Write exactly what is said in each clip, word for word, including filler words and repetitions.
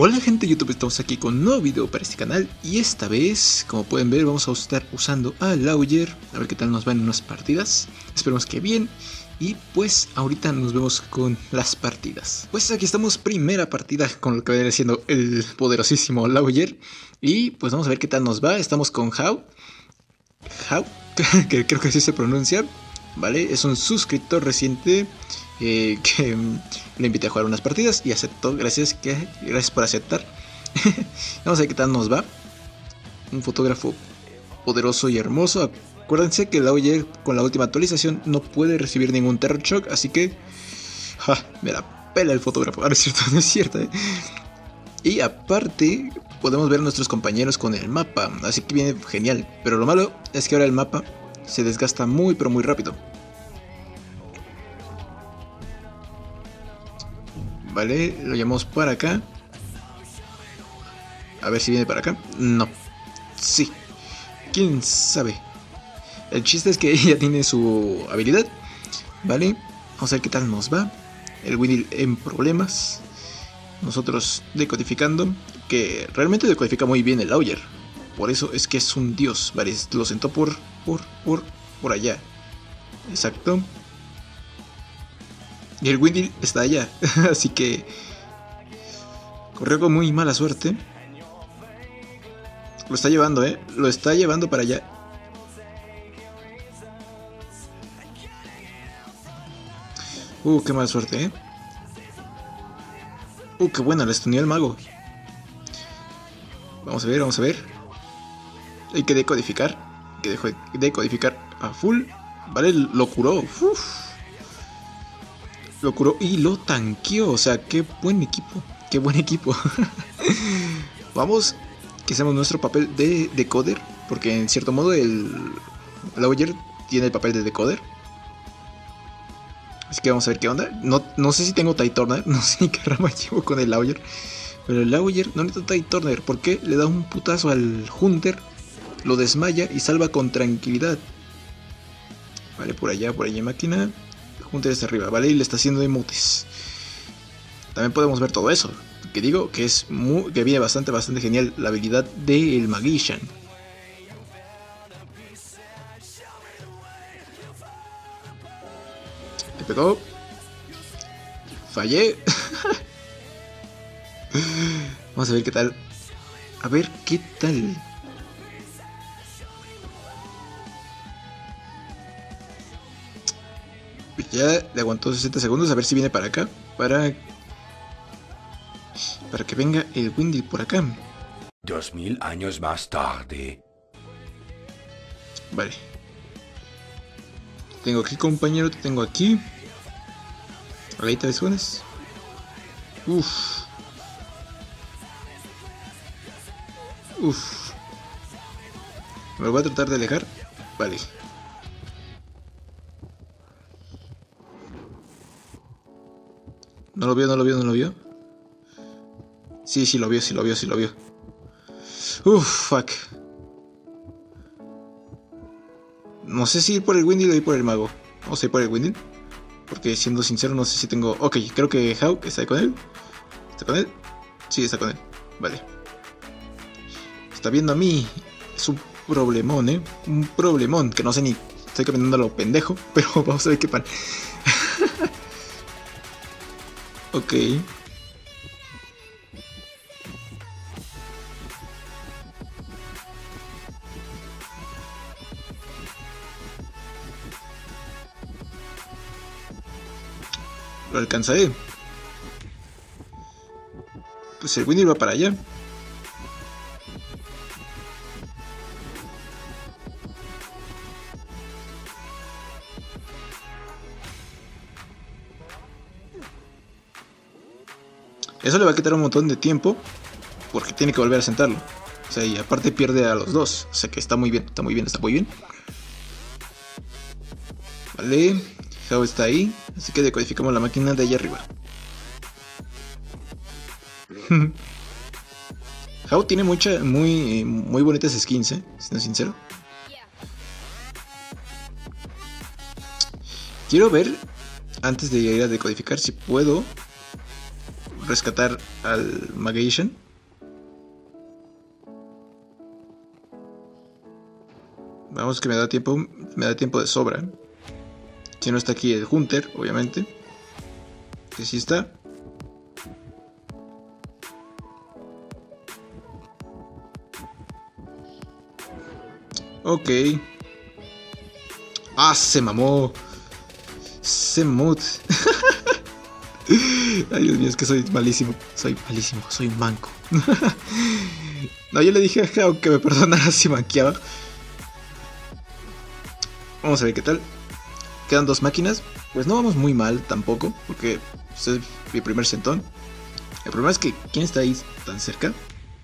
Hola gente de YouTube, estamos aquí con un nuevo video para este canal y esta vez, como pueden ver, vamos a estar usando a Lawyer, a ver qué tal nos van en unas partidas, esperemos que bien, y pues ahorita nos vemos con las partidas. Pues aquí estamos, primera partida con lo que viene siendo el poderosísimo Lawyer, y pues vamos a ver qué tal nos va. Estamos con How, How, que creo que así se pronuncia, ¿vale? Es un suscriptor reciente. Eh, que um, le invité a jugar unas partidas y aceptó, gracias, que, gracias por aceptar. Vamos a ver qué tal nos va. Un fotógrafo poderoso y hermoso. Acuérdense que Lawyer con la última actualización no puede recibir ningún Terror Shock, así que ja, me la pela el fotógrafo. Ahora es cierto, no es cierto, ¿eh? Y aparte podemos ver a nuestros compañeros con el mapa, así que viene genial. Pero lo malo es que ahora el mapa se desgasta muy pero muy rápido. Vale, lo llamamos para acá. A ver si viene para acá. No. Sí. ¿Quién sabe? El chiste es que ella tiene su habilidad. Vale. Vamos a ver qué tal nos va. El Winnie en problemas. Nosotros decodificando. Que realmente decodifica muy bien el Lawyer. Por eso es que es un dios. Vale, lo sentó por, por, por, por allá. Exacto. Y el Winnie está allá, así que corrió con muy mala suerte. Lo está llevando, eh. Lo está llevando para allá. Uh, qué mala suerte, eh. Uh, qué buena, le estunió el mago. Vamos a ver, vamos a ver. Hay que decodificar. Hay que decodificar a full. Vale, lo curó. Uf. Lo curó y lo tanqueó. O sea, qué buen equipo. Qué buen equipo. Vamos, que hacemos nuestro papel de decoder. Porque en cierto modo el Lawyer tiene el papel de decoder. Así que vamos a ver qué onda. No, no sé si tengo Tide Turner. No sé ni qué rama llevo con el Lawyer. Pero el Lawyer no necesita Tide Turner. Porque le da un putazo al Hunter. Lo desmaya y salva con tranquilidad. Vale, por allá, por allá máquina. Hunter está arriba, ¿vale? Y le está haciendo emotes. También podemos ver todo eso. Que digo que es muy, que viene bastante, bastante genial la habilidad del Magician. Le pegó. Fallé. Vamos a ver qué tal. A ver qué tal. Ya le aguantó sesenta segundos, a ver si viene para acá. Para Para que venga el Winnie por acá. Dos mil años más tarde. Vale. Tengo aquí, compañero, te tengo aquí. Ahorita de suenas. Uff. Uff. Me lo voy a tratar de alejar. Vale. No lo vio, no lo vio, no lo vio. Sí, sí lo vio, sí lo vio, sí lo vio. Uff, fuck. No sé si ir por el Winnie o ir por el mago. Vamos a ir por el Winnie. Porque siendo sincero no sé si tengo... Ok, creo que How está con él. ¿Está con él? Sí, está con él. Vale. Está viendo a mí. Es un problemón, eh. Un problemón. Que no sé ni... Estoy caminando a lo pendejo. Pero vamos a ver qué pan. Ok. Lo alcanzaré. Pues el Winnie va para allá. Eso le va a quitar un montón de tiempo. Porque tiene que volver a sentarlo. O sea, y aparte pierde a los dos. O sea que está muy bien, está muy bien, está muy bien. Vale. How está ahí. Así que decodificamos la máquina de allá arriba. How tiene mucha, muy, muy bonitas skins, eh. Siendo sincero. Quiero ver, antes de ir a decodificar, si puedo rescatar al Magician. Vamos, que me da tiempo, me da tiempo de sobra. Si no está aquí el Hunter, obviamente. Que sí está. Ok. Ah, se mamó. Se mamó. Ay, Dios mío, es que soy malísimo. Soy malísimo, soy manco. No, yo le dije a Hao que me perdonara si manqueaba. Vamos a ver qué tal. Quedan dos máquinas. Pues no vamos muy mal tampoco, porque es mi primer centón. El problema es que ¿quién está ahí tan cerca?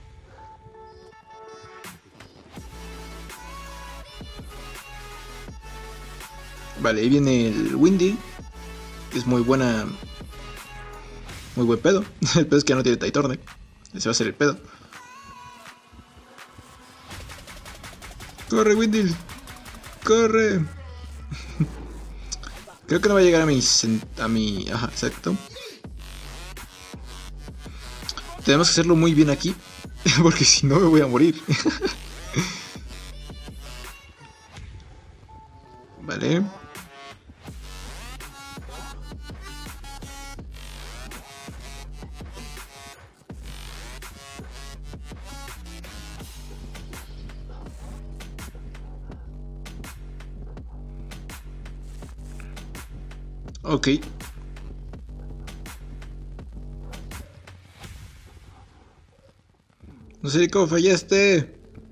Vale, ahí viene el Windy. Que es muy buena. Muy buen pedo. El pedo es que ya no tiene Taitorne. Ese va a ser el pedo. ¡Corre, Windy! ¡Corre! Creo que no va a llegar a mi... A mi... Ajá, exacto. Tenemos que hacerlo muy bien aquí. Porque si no me voy a morir. Vale. Ok. No sé cómo fallaste.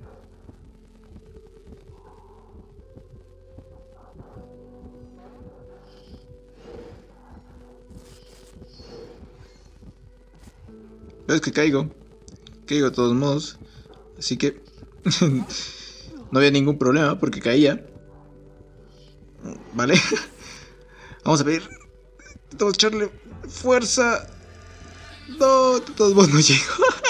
Es que caigo. Caigo de todos modos. Así que no había ningún problema porque caía. Vale. Vamos a ver. Vamos a echarle fuerza. No, de todos modos no llego.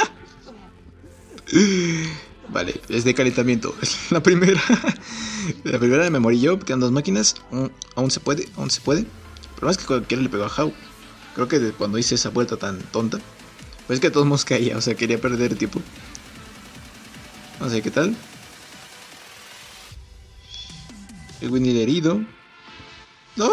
Vale, es de calentamiento. La primera. La primera me morí yo. Quedan dos máquinas. Aún se puede, aún se puede. El problema es que cualquiera le pegó a Hao. Creo que cuando hice esa vuelta tan tonta. Pues es que de todos modos caía. O sea, quería perder tiempo. Vamos a ver qué tal. El Winnie herido. ¡No!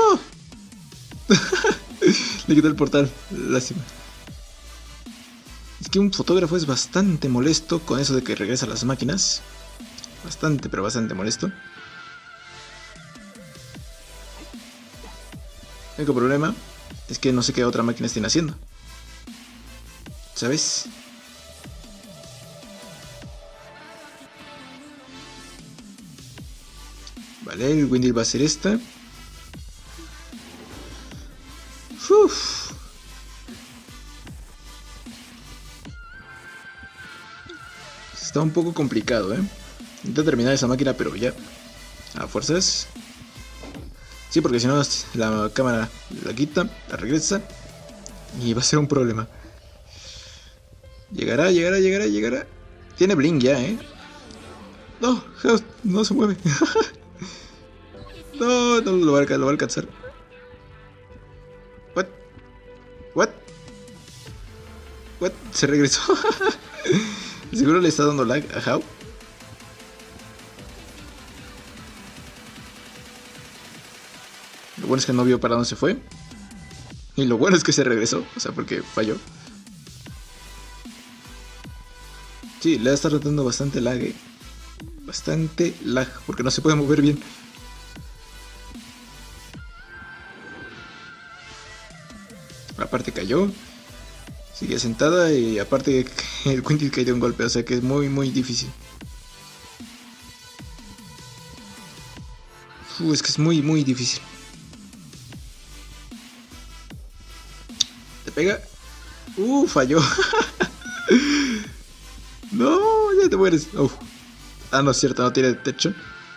Le quitó el portal. Lástima. Es que un fotógrafo es bastante molesto con eso de que regresa a las máquinas. Bastante, pero bastante molesto. El único problema es que no sé qué otra máquina estén haciendo. ¿Sabes? Vale, el Windy va a ser esta. Uf. Está un poco complicado, ¿eh? Intento terminar esa máquina, pero ya. A fuerzas. Sí, porque si no la cámara la quita, la regresa. Y va a ser un problema. Llegará, llegará, llegará, llegará. Tiene Blink ya, ¿eh? No, no se mueve. No, no lo va a, lo va a alcanzar. What? What? What? Se regresó. Seguro le está dando lag a Hao. Lo bueno es que no vio para dónde se fue. Y lo bueno es que se regresó. O sea, porque falló. Sí, le está dando bastante lag, eh. Bastante lag, porque no se puede mover bien. Aparte cayó. Sigue sentada y aparte el Quinty cayó de un golpe, o sea que es muy muy difícil. Uh, es que es muy muy difícil. ¿Te pega? Uh, falló. No, ya te mueres. Uh. Ah, no es cierto, no tiene techo.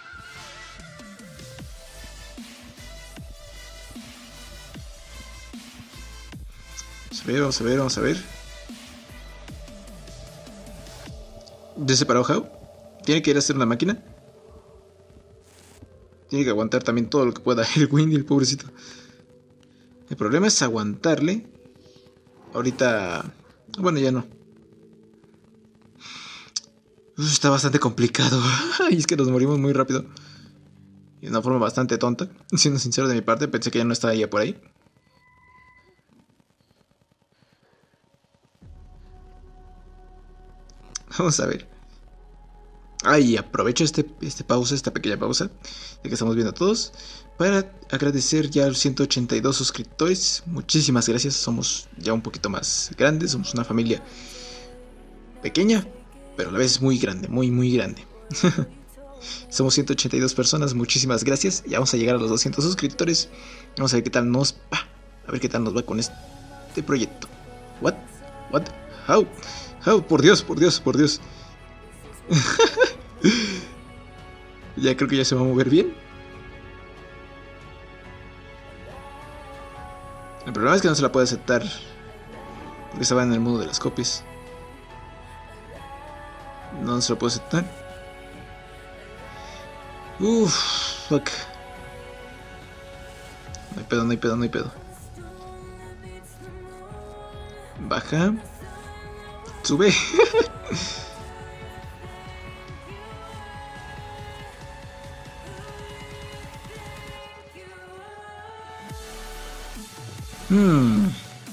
Vamos a ver, vamos a ver, vamos a ver. ¿Ya se paró Hao? ¿Tiene que ir a hacer una máquina? Tiene que aguantar también todo lo que pueda el Windy, el pobrecito. El problema es aguantarle. ahorita... Bueno, ya no. Uf, está bastante complicado. Y es que nos morimos muy rápido. Y de una forma bastante tonta. Siendo sincero de mi parte, pensé que ya no estaba ya por ahí. Vamos a ver. Ay, aprovecho este, este pausa, esta pequeña pausa, ya que estamos viendo a todos, para agradecer ya a los ciento ochenta y dos suscriptores. Muchísimas gracias, somos ya un poquito más grandes, somos una familia pequeña, pero a la vez muy grande, muy, muy grande. Somos ciento ochenta y dos personas, muchísimas gracias. Ya vamos a llegar a los doscientos suscriptores. Vamos a ver qué tal nos va, a ver qué tal nos va con este proyecto. What? What? How? How? Por Dios, por Dios, por Dios. Ya creo que ya se va a mover bien. El problema es que no se la puede aceptar porque estaba en el mundo de las copias. No se la puedo aceptar. Uff, fuck. No hay pedo, no hay pedo, no hay pedo. Baja. Sube. Hmm.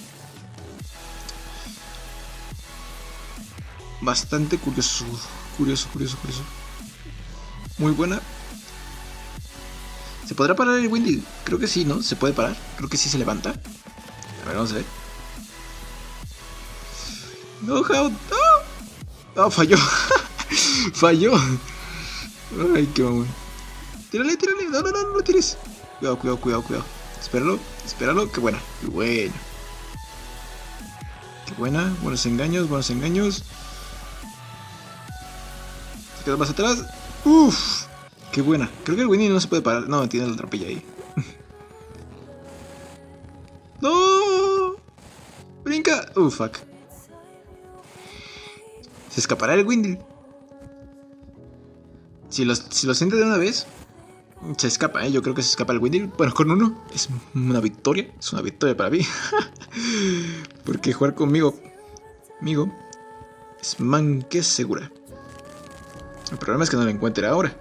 Bastante curioso. Curioso, curioso, curioso. Muy buena. ¿Se podrá parar el Windy? Creo que sí, ¿no? ¿Se puede parar? Creo que sí se levanta. A ver, vamos a ver. No, how. ¡No! ¡Oh, falló! ¡Falló! ¡Ay, qué mamón! ¡Tírale, tírale! ¡No, no, no, no lo tires! Cuidado, cuidado, cuidado, cuidado. Espéralo, espéralo. ¡Qué buena! ¡Qué buena! ¡Qué buena! Buenos engaños, buenos engaños. Se quedó más atrás. ¡Uf! ¡Qué buena! Creo que el Winnie no se puede parar. No, tiene la trampilla ahí. ¡No! ¡Brinca! ¡Uh, fuck! Se escapará el Windy. Si los, si lo siente de una vez, se escapa, ¿eh? Yo creo que se escapa el Windy. Bueno, con uno es una victoria. Es una victoria para mí. Porque jugar conmigo, amigo, es man que segura. El problema es que no lo encuentre ahora.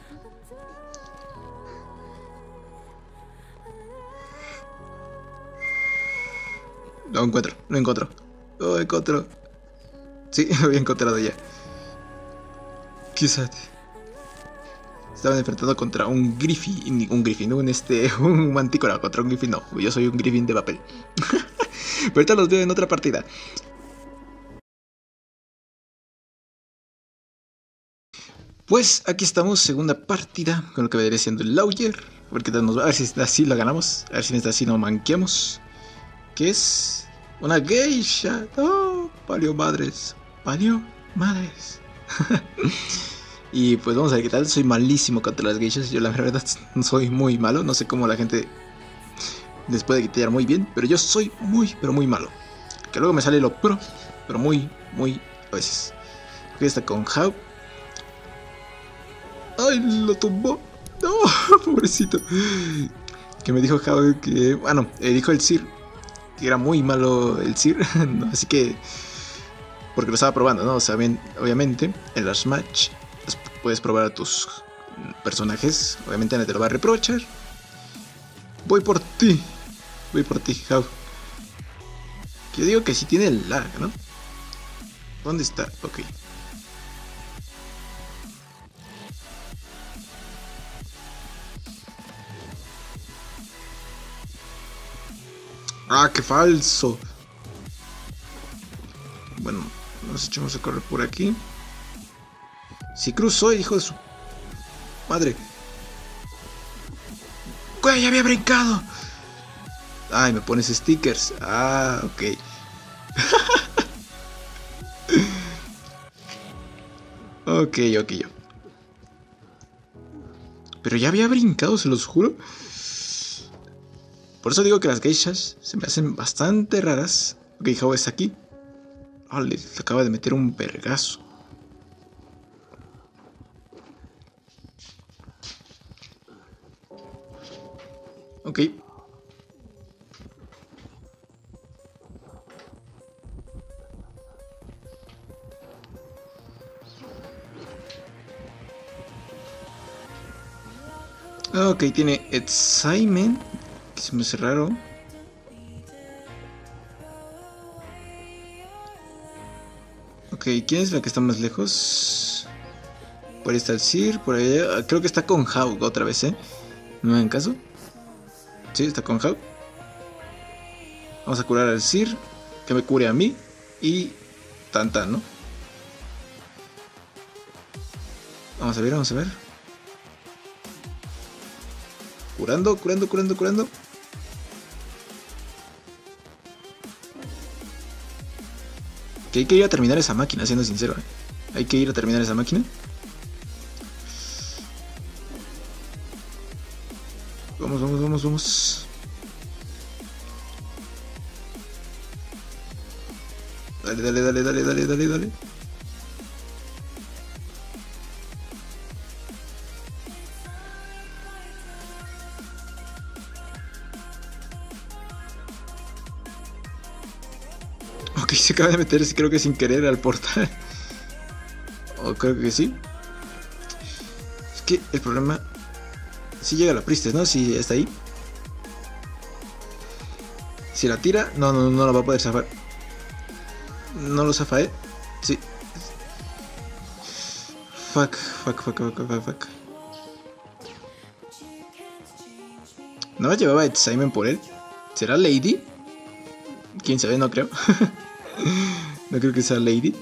Lo encuentro, lo encuentro. Lo encuentro. Sí, lo había encontrado ya. Quizás estaban enfrentando contra un Griffin. Un Griffin, un este. Un Mantícora contra un Griffin. No, yo soy un Griffin de papel. Pero ahorita los veo en otra partida. Pues aquí estamos, segunda partida, con lo que vendría siendo el Lauger. A ver qué tal nos va, a ver si así la ganamos. A ver si así no manqueamos. ¿Qué es? Una geisha. Oh, palio madres. Palio madres. Y pues vamos a ver qué tal. Soy malísimo contra las geishas. Yo la verdad soy muy malo. No sé cómo la gente les puede quitar muy bien. Pero yo soy muy, pero muy malo. Que luego me sale lo pro. Pero muy, muy a veces. Aquí está con How. ¡Ay, lo tumbó! ¡No! Pobrecito. Que me dijo How que... Bueno, eh, dijo el Sir que era muy malo el Sir. No, así que... Porque lo estaba probando, ¿no? O sea, bien, obviamente, en las match puedes probar a tus personajes. Obviamente nadie te lo va a reprochar. Voy por ti. Voy por ti, How. Yo digo que sí tiene el lag, ¿no? ¿Dónde está? Ok. ¡Ah, qué falso! Bueno, nos echamos a correr por aquí. Si cruzó, hijo de su madre. ¡Güey, ya había brincado! Ay, me pones stickers. Ah, ok. Ok, ok, yo. Pero ya había brincado, se los juro. Por eso digo que las geishas se me hacen bastante raras. Ok, How está aquí. Oh, le acaba de meter un vergazo. Ok. Ok, tiene Excitement, que se me hace raro. Ok, ¿quién es la que está más lejos? Por ahí está el Sir, por allá. Creo que está con Hawk otra vez, ¿eh? ¿No me hagan caso? Sí, está con Hawk. Vamos a curar al Sir, que me cure a mí. Y tan tan, ¿no? Vamos a ver, vamos a ver. Curando, curando, curando, curando. Que hay que ir a terminar esa máquina, siendo sincero, ¿eh? Hay que ir a terminar esa máquina. Vamos, vamos, vamos, vamos. Dale, dale, dale, dale, dale, dale, dale. Ok, se acaba de meter, creo que sin querer, al portal. O creo que sí. Es que el problema... Si llega la Priestess, ¿no? Si está ahí. Si la tira, no, no, no la va a poder zafar. No lo zafa, ¿eh? Sí. Fuck, fuck, fuck, fuck, fuck, fuck. ¿No me llevaba Excitement por él? ¿Será Lady? Quién sabe, no creo. No creo que sea Lady.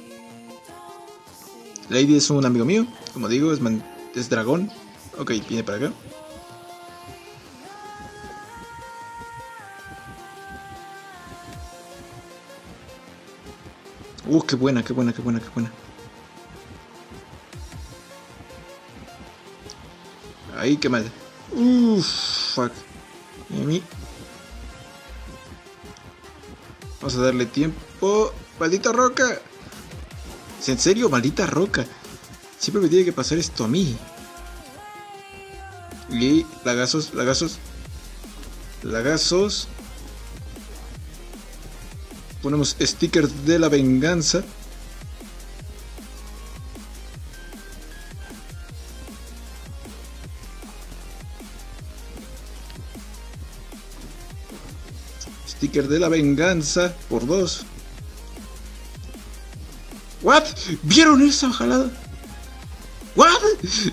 Lady es un amigo mío, como digo, es, man es dragón. Ok, viene para acá. Uh, qué buena, qué buena, qué buena, qué buena. Ahí, qué mal. Uff, fuck. Y a mí. Vamos a darle tiempo. ¡Maldita roca! ¿En serio? ¡Maldita roca! Siempre me tiene que pasar esto a mí. Y lagazos, lagazos. Lagazos. Ponemos stickers de la venganza. Sticker de la venganza por dos. ¿What? ¿Vieron esa jalada? ¿What?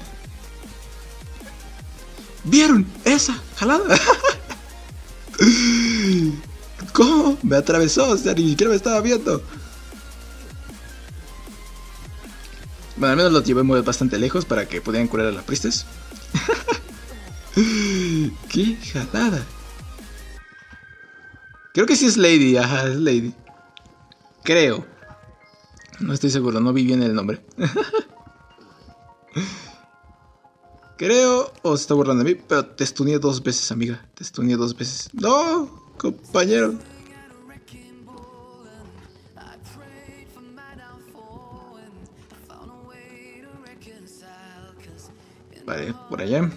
¿Vieron esa jalada? ¿Cómo? Me atravesó, o sea, ni siquiera me estaba viendo. Bueno, al menos lo llevé muy bastante lejos para que pudieran curar a la Priestess. ¡Qué jalada! Creo que sí es Lady, ajá, es Lady. Creo. No estoy seguro, no vi bien el nombre. Creo, o se está burlando de mí, pero te stuneé dos veces, amiga. Te stuneé dos veces. ¡No! Compañero. Vale, por allá.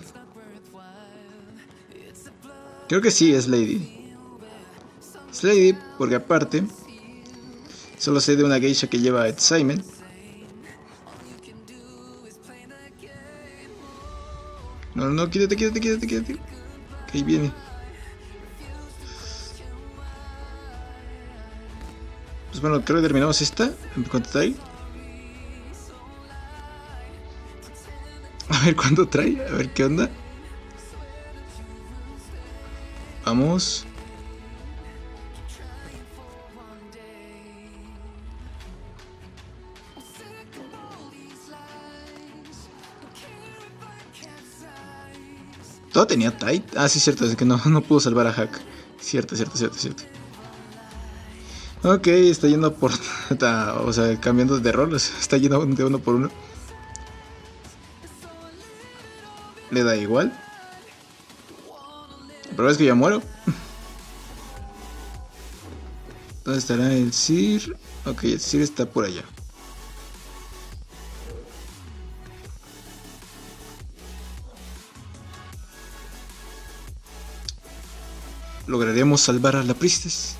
Creo que sí es Lady. Es Lady porque aparte solo sé de una geisha que lleva Excitement. No, no, quítate, quítate, quítate, quítate. Que ahí viene. Pues bueno, creo que terminamos esta. ¿Cuánto trae? A ver cuánto trae, a ver qué onda. Vamos. ¿Todo tenía tight? Ah, sí, cierto, es que no, no pudo salvar a Hack. Cierto, cierto, cierto, cierto. Ok, está yendo por... Está, o sea, cambiando de rol, está yendo de uno por uno. Le da igual. Pero es que ya muero. ¿Dónde estará el Sir? Ok, el Sir está por allá. Lograremos salvar a la Priestess.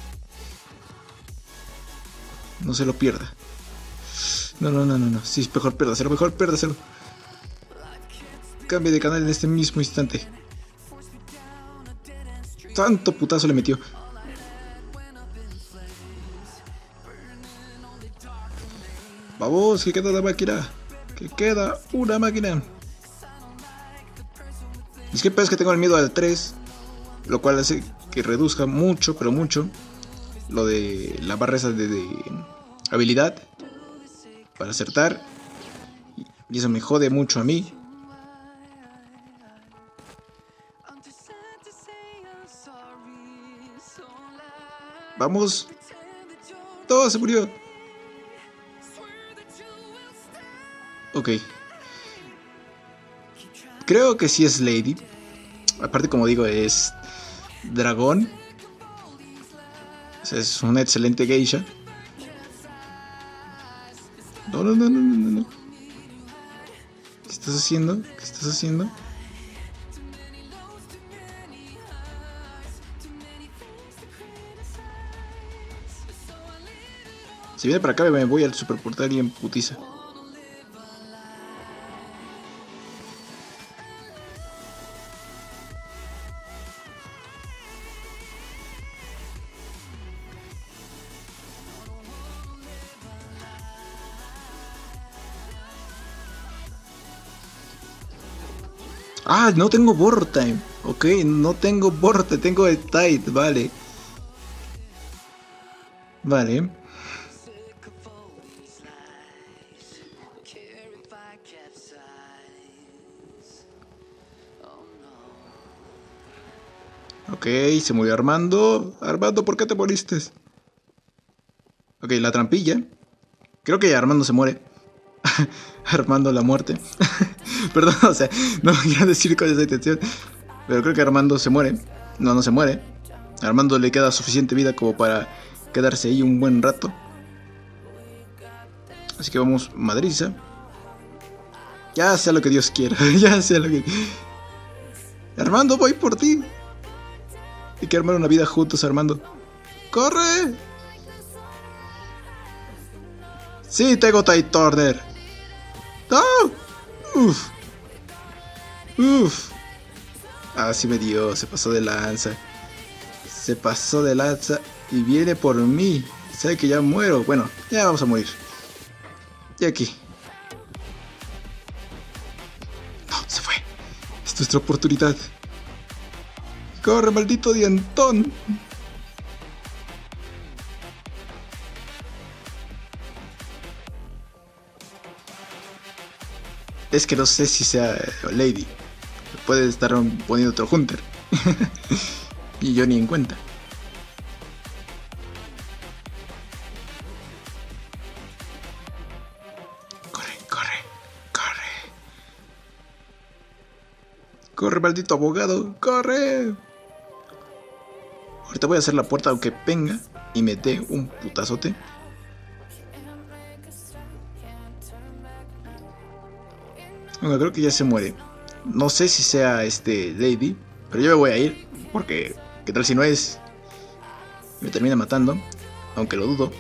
No se lo pierda. No, no, no, no, no. Sí, mejor pérdaselo, mejor pérdaselo. Cambie de canal en este mismo instante. Tanto putazo le metió. Vamos, que queda la máquina. Que queda una máquina. Es que pasa que tengo el miedo al tres, lo cual hace que reduzca mucho, pero mucho, lo de la barra esa de, de habilidad para acertar. Y eso me jode mucho a mí. Vamos. Todo se murió. Ok. Creo que sí es Lady. Aparte, como digo, es dragón. O sea, es una excelente geisha. No, no, no, no, no, no. ¿Qué estás haciendo? ¿Qué estás haciendo? Si viene para acá me voy al superportal y en putiza. Ah, no tengo board time. Ok, no tengo board, tengo el tide, vale. Vale. Ok, se murió Armando. Armando, ¿por qué te moriste? Ok, la trampilla. Creo que Armando se muere. Armando la muerte. Perdón, o sea, no quiero decir con esa intención. Pero creo que Armando se muere. No, no se muere. A Armando le queda suficiente vida como para quedarse ahí un buen rato. Así que vamos, madriza. Ya sea lo que Dios quiera. Ya sea lo que... Armando, voy por ti. Hay que armar una vida juntos, Armando. ¡Corre! Sí, tengo Tide Turner. ¡No! Uf. Uf. Ah, sí me dio. Se pasó de lanza. Se pasó de lanza. Y viene por mí. Sabe que ya muero. Bueno, ya vamos a morir. Y aquí. No, se fue. Es nuestra oportunidad. ¡Corre, maldito dientón! Es que no sé si sea Lady. Puede estar poniendo otro Hunter. Y yo ni en cuenta. Corre, corre, corre. Corre, maldito abogado, corre. Ahorita voy a hacer la puerta aunque venga y me dé un putazote. Bueno, creo que ya se muere. No sé si sea este Lady, pero yo me voy a ir porque qué tal si no es. Me termina matando, aunque lo dudo.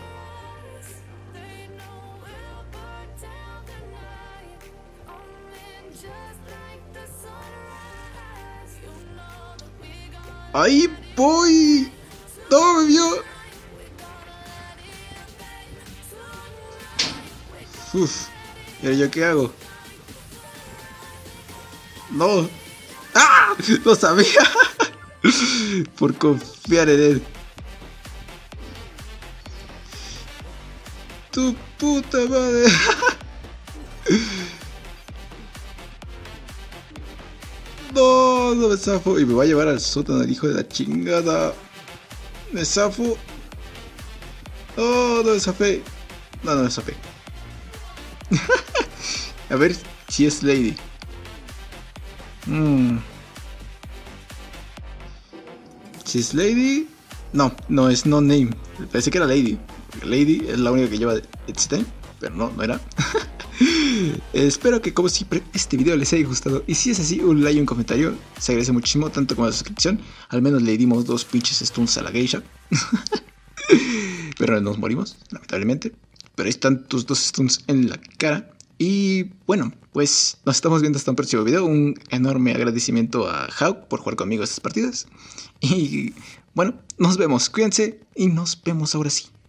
¡Ahí voy! ¡No me vio! Uf, ¿y ahora yo qué hago? ¡No! ¡Ah! ¡No sabía! Por confiar en él. ¡Tu puta madre! No, no me zafo. Y me va a llevar al sótano el hijo de la chingada. Me zafo. Oh, no me zafé. No, no me zafé. A ver si es Lady. Mm. Si es Lady. No, no es no name. Pensé que era Lady. Lady es la única que lleva It's Time. Pero no, no era. Espero que como siempre este video les haya gustado. Y si es así, un like y un comentario se agradece muchísimo, tanto como la suscripción. Al menos le dimos dos pinches stuns a la geisha. Pero nos morimos, lamentablemente. Pero ahí están tus dos stuns en la cara. Y bueno, pues nos estamos viendo hasta un próximo video. Un enorme agradecimiento a Hawk por jugar conmigo estas partidas. Y bueno, nos vemos, cuídense y nos vemos ahora sí.